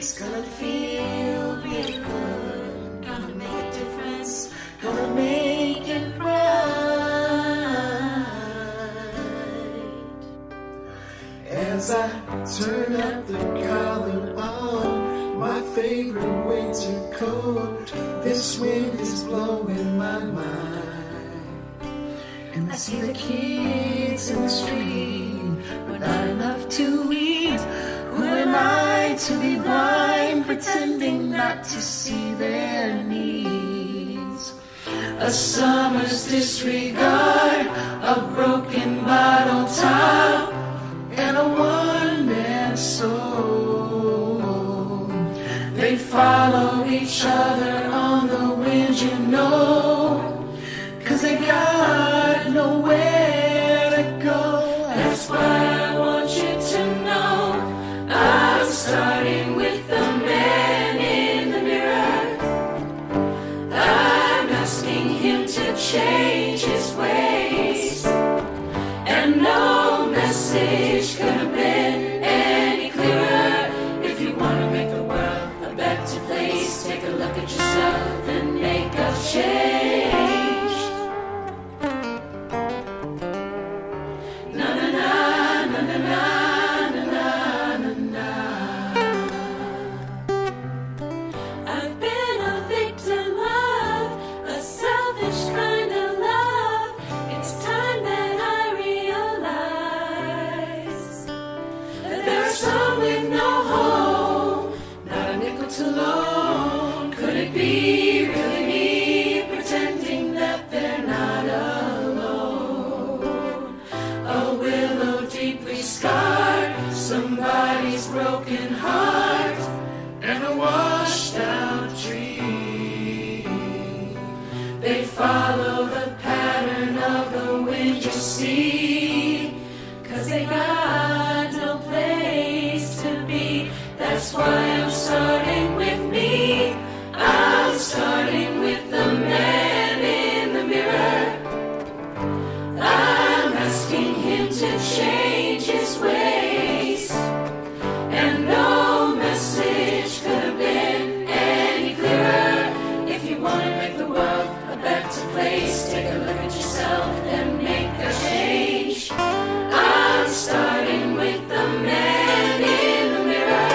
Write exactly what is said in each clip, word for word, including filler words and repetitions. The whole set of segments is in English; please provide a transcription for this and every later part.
It's gonna feel real good. Gonna make a difference. Gonna make it right. As I turn up the collar on my favorite winter coat, this wind is blowing my mind. And I see the kids in the street with not enough to eat. Who am I to be blind, pretending not to see their needs? A summer's disregard, a broken bottle top, and a one-man soul. They follow each other on the wind, you know, 'cause they got nowhere to go. That's why I want you to know I'm starting with the man in the mirror. I'm asking him to change his ways, and no message could have been any clearer. If you want to make the world a better place, take a look at yourself and make a change. Na na na na na na na na na. I've been a victim of a selfish kind of love. It's time that I realize that there are some with no home, not a nickel to loan. Could it be really me pretending that they're not alone? A willow deeply scarred, somebody's broken heart, and a washed out tree. They follow the pattern of the wind, you see, 'cause they got no place to be. That's why I'm starting with me. I'm starting with the man in the mirror. I'm asking him to change his ways, and no message could have been any clearer. If you want to make the world a better place, take a look at yourself and make a change. I'm starting with the man in the mirror.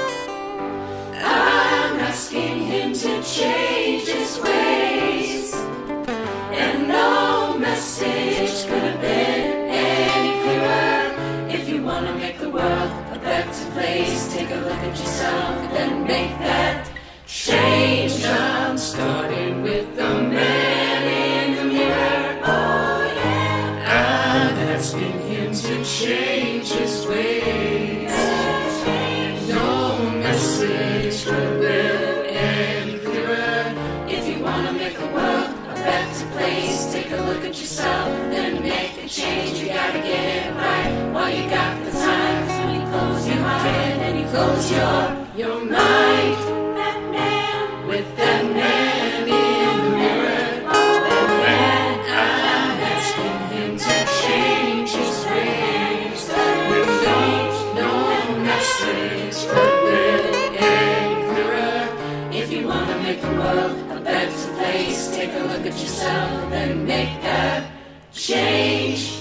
I'm asking him to change his ways, and no message could have been any clearer. If you want to make the world a better place, take a look at yourself and make that change. I'm starting with the man in the mirror. Oh yeah. I'm asking him to change his ways. No message could have been any clearer. If you want to make the world a better place, take a look at yourself and make a change. You gotta get it right while you got the time. So you close your heart and you close your your mind. That man with that man in the mirror. That man, I'm asking him to change his ways. With no, no message could be any clearer. If you want to make the world a better place, take a look at yourself and make that change.